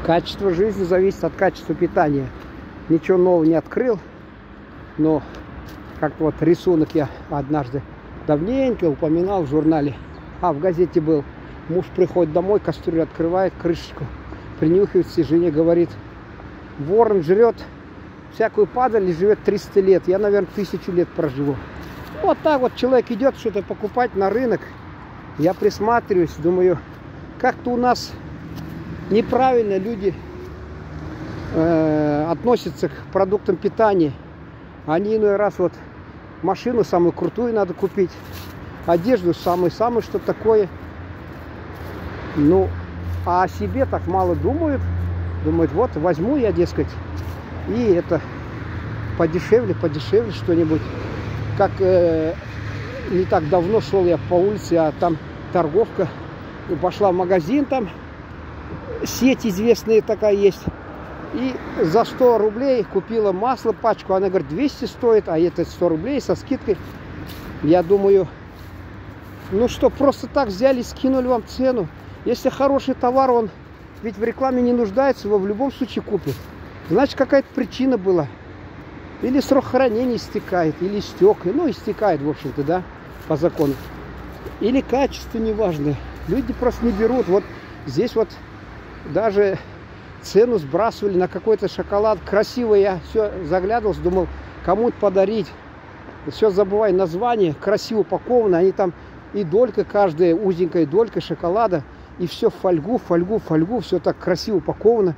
Качество жизни зависит от качества питания. Ничего нового не открыл, но как-то вот рисунок я однажды давненько упоминал в журнале. В газете был. Муж приходит домой, кастрюлю открывает, крышечку, принюхивается, и жене говорит: ворон жрет всякую падаль и живет 300 лет. Я, наверное, 1000 лет проживу. Вот так вот человек идет что-то покупать на рынок. Я присматриваюсь, думаю, как-то у нас неправильно люди относятся к продуктам питания. Они иной раз вот машину самую крутую надо купить, одежду самую-самую, что такое. Ну, а о себе так мало думают. Думают, вот возьму я, дескать, и это подешевле что-нибудь. Как не так давно шел я по улице, а там торговка. Пошла в магазин, там сеть известная такая есть. И за 100 рублей купила масло, пачку. Она говорит, 200 стоит, а это 100 рублей со скидкой. Я думаю, ну что, просто так взяли, скинули вам цену. Если хороший товар, он ведь в рекламе не нуждается, его в любом случае купит. Значит, какая-то причина была. Или срок хранения истекает, или истек. Ну, истекает, в общем-то, да, по закону. Или качество неважное. Люди просто не берут. Вот здесь вот даже цену сбрасывали на какой-то шоколад. Красивый, я все заглядывался, думал, кому-то подарить. Все забываю название, красиво упаковано. Они там и долька, каждая узенькая долька шоколада. И все в фольгу, все так красиво упаковано.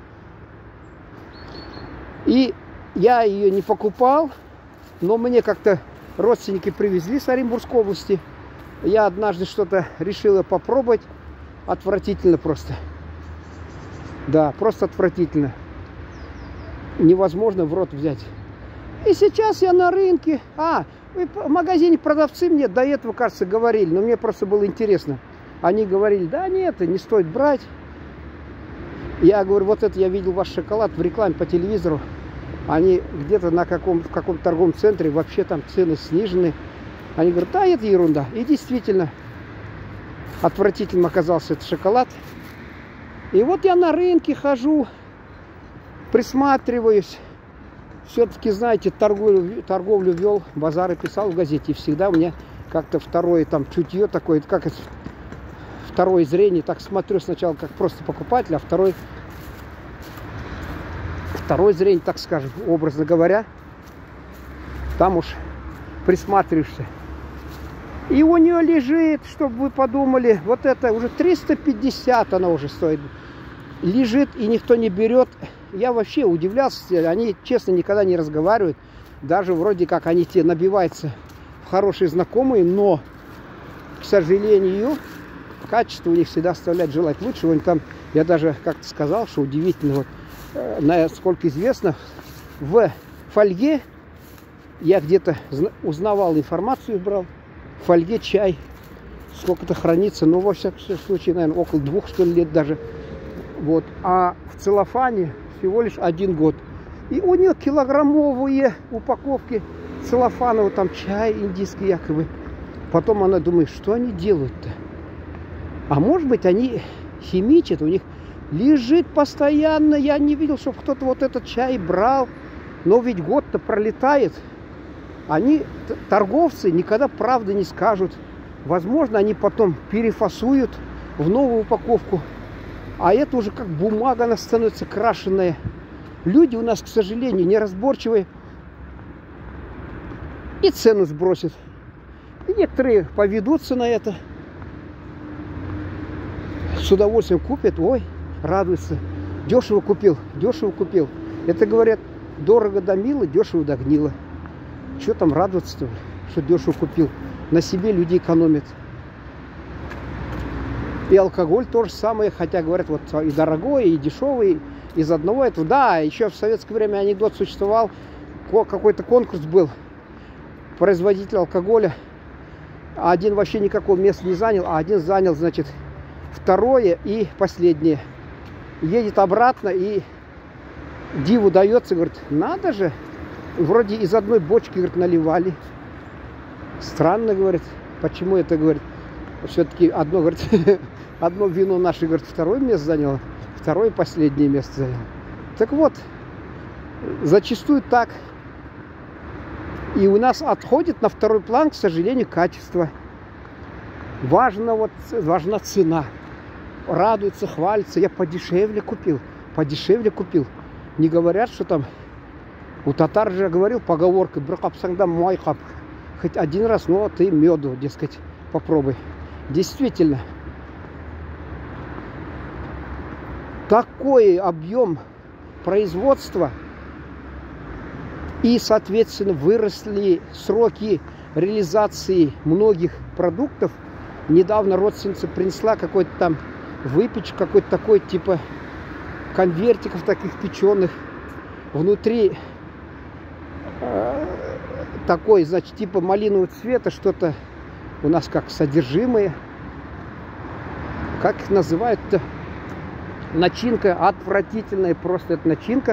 И я ее не покупал, но мне как-то родственники привезли с Оренбургской области. Я однажды что-то решила попробовать. Отвратительно просто. Да, просто отвратительно. Невозможно в рот взять. И сейчас я на рынке. В магазине продавцы мне до этого, кажется, говорили. Но мне просто было интересно. Они говорили, да нет, не стоит брать. Я говорю, вот это я видел ваш шоколад в рекламе по телевизору. Они где-то в каком-то торговом центре, вообще там цены снижены. Они говорят, да, это ерунда. И действительно, отвратительным оказался этот шоколад. И вот я на рынке хожу, присматриваюсь. Все-таки, знаете, торговлю вел, базары писал в газете. И всегда у меня как-то второе там чутье такое, как это, второе зрение. Так смотрю сначала как просто покупатель, а второе зрение, так скажем, образно говоря. Там уж присматриваешься. И у нее лежит, чтобы вы подумали, вот это уже 350 она уже стоит. Лежит и никто не берет. Я вообще удивлялся, они, честно, никогда не разговаривают. Даже вроде как они те набиваются в хорошие знакомые, но, к сожалению, качество у них всегда оставляет желать лучшего. Там, я даже как-то сказал, что удивительно, вот, насколько известно, в фольге, я где-то узнавал информацию, брал, в фольге чай, сколько-то хранится, ну, во всяком случае, наверное, около 2, что ли, лет даже. Вот. А в целлофане всего лишь 1 год. И у нее килограммовые упаковки целлофанового, там чай индийский якобы. Потом она думает, что они делают-то? А может быть, они химичат, у них лежит постоянно. Я не видел, чтобы кто-то вот этот чай брал. Но ведь год-то пролетает. Они, торговцы, никогда правды не скажут. Возможно, они потом перефасуют в новую упаковку. А это уже как бумага, она становится крашеная. Люди у нас, к сожалению, неразборчивые. И цену сбросят. И некоторые поведутся на это. С удовольствием купят. Ой, радуются. Дешево купил, дешево купил. Это, говорят, дорого да мило, дешево да гнило. Что там радоваться-то, что дешево купил? На себе люди экономят. И алкоголь то же самое, хотя говорят, вот и дорогой, и дешевый, из одного этого. Да, еще в советское время анекдот существовал, какой-то конкурс был, производитель алкоголя. Один вообще никакого места не занял, а один занял, значит, второе и последнее. Едет обратно и диву дается, говорит, надо же, вроде из одной бочки, говорит, наливали. Странно, говорит, почему это, говорит, все-таки одно, говорит, одно вино наше, говорит, второе место заняло, второе последнее место занял. Так вот, зачастую так. И у нас отходит на второй план, к сожалению, качество. Важна цена. Радуется, хвалится. Я подешевле купил. Подешевле купил. Не говорят, что там... У татар же говорил поговорка: бракапсангдам майхап. Хоть один раз, но ты меду, дескать, попробуй. Действительно. Такой объем производства и, соответственно, выросли сроки реализации многих продуктов. Недавно родственница принесла какой-то там выпечку, какой-то такой типа конвертиков таких печеных. Внутри такой, значит, типа малинового цвета, что-то у нас как содержимое. Как их называют-то? Начинка отвратительная, просто эта начинка.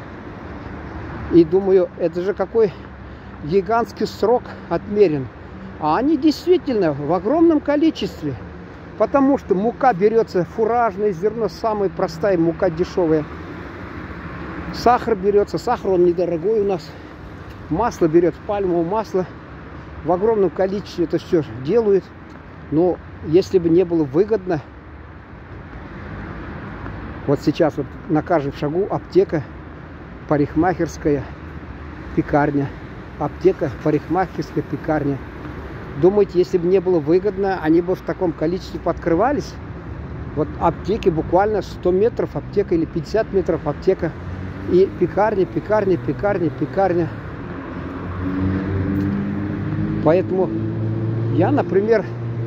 И думаю, это же какой гигантский срок отмерен. А они действительно в огромном количестве. Потому что мука берется, фуражное зерно, самая простая мука, дешевая. Сахар берется, сахар он недорогой у нас. Масло берет, пальмовое масло. В огромном количестве это все делают. Но если бы не было выгодно, вот сейчас вот на каждом шагу аптека, парикмахерская, пекарня. Аптека, парикмахерская, пекарня. Думаете, если бы не было выгодно, они бы в таком количестве подкрывались? Вот аптеки буквально 100 метров аптека или 50 метров аптека. И пекарня, пекарня, пекарня, пекарня. Поэтому я, например,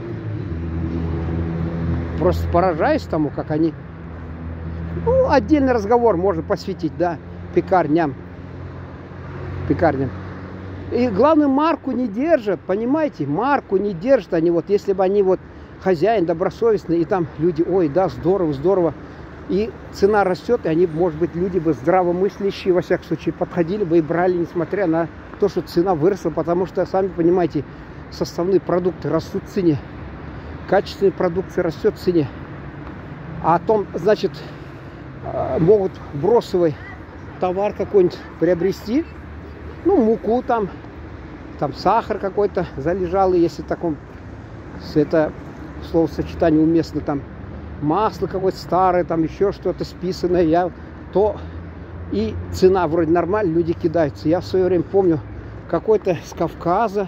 просто поражаюсь тому, как они... Ну, отдельный разговор можно посвятить, да, пекарням. Пекарням. И главное, марку не держат, понимаете? Марку не держат они. Вот если бы они вот хозяин добросовестный, и там люди, ой, да, здорово, здорово. И цена растет, и они, может быть, люди бы здравомыслящие, во всяком случае, подходили бы и брали, несмотря на то, что цена выросла, потому что, сами понимаете, составные продукты растут в цене. Качественная продукция растет в цене. А о том, значит, могут бросовый товар какой-нибудь приобрести, ну, муку там сахар какой-то залежалый, если в таком, это словосочетание уместно, там масло какое-то старое, там еще что-то списанное, то и цена вроде нормальная, люди кидаются. Я в свое время помню, какой-то с Кавказа,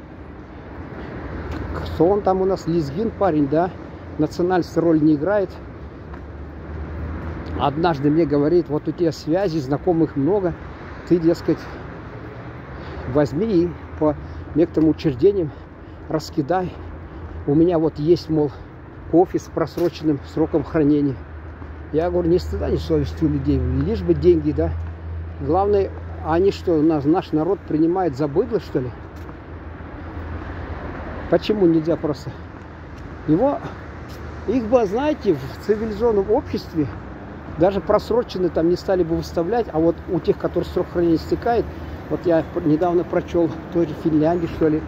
кто он там у нас, лезгин парень, да, национальность роль не играет. Однажды мне говорит: вот у тебя связей, знакомых много, ты, дескать, возьми и по некоторым учреждениям раскидай. У меня вот есть, мол, кофе с просроченным сроком хранения. Я говорю, ни стыда, ни совести у людей, лишь бы деньги, да. Главное, они что, наш народ принимает за быдло, что ли? Почему нельзя просто? Их бы, знаете, в цивилизованном обществе даже просроченные там не стали бы выставлять, а вот у тех, которые срок хранения истекает, вот я недавно прочел, в той же Финляндии, что ли,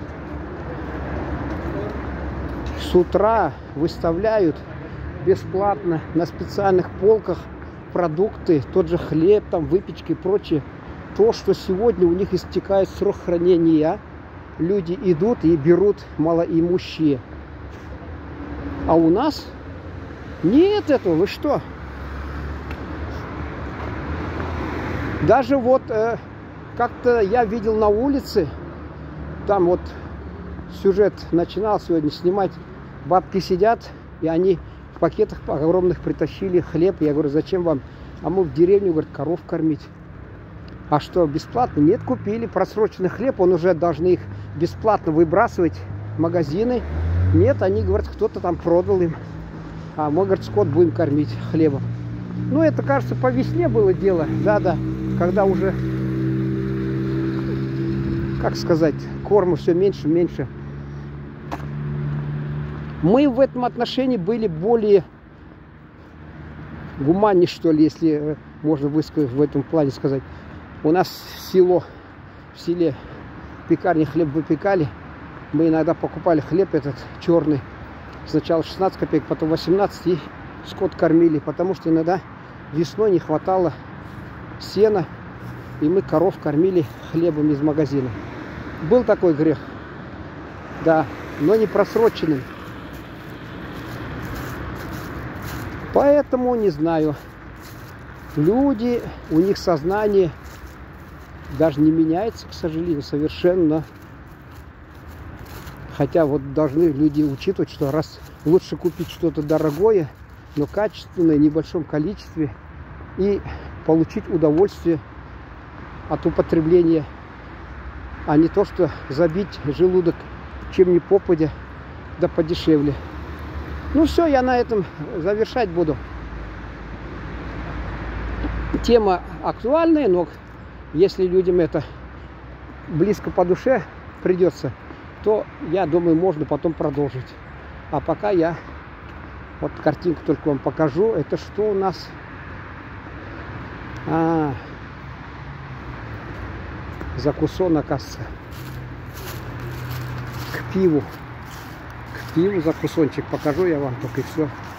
с утра выставляют бесплатно на специальных полках продукты, тот же хлеб, там, выпечка и прочее. То, что сегодня у них истекает срок хранения, люди идут и берут малоимущие. А у нас нет этого, вы что? Даже вот как-то я видел на улице, там вот сюжет начинал сегодня снимать, бабки сидят, и они в пакетах огромных притащили хлеб. Я говорю, зачем вам? А мы в деревню, говорят, коров кормить. А что, бесплатно? Нет, купили просроченный хлеб, он уже должны их бесплатно выбрасывать в магазины. Нет, они говорят, кто-то там продал им. А мы, говорят, скот будем кормить хлебом. Ну, это, кажется, по весне было дело. Да-да, когда уже, как сказать, корма все меньше и меньше. Мы в этом отношении были более гуманнее, что ли, если можно высказать в этом плане сказать. У нас в селе пекарни хлеб выпекали. Мы иногда покупали хлеб этот черный. Сначала 16 копеек, потом 18. И скот кормили, потому что иногда весной не хватало сена, и мы коров кормили хлебом из магазина. Был такой грех, да, но не просроченным. Поэтому, не знаю, люди, у них сознание даже не меняется, к сожалению, совершенно. Хотя вот должны люди учитывать, что раз лучше купить что-то дорогое, но качественное, в небольшом количестве, и получить удовольствие от употребления, а не то, что забить желудок чем ни попадя, да подешевле. Ну все, я на этом завершать буду. Тема актуальная, но если людям это близко по душе придется, то, я думаю, можно потом продолжить. А пока я вот картинку только вам покажу. Это что у нас? Закусон, оказывается. К пиву закусончик покажу я вам только, и все.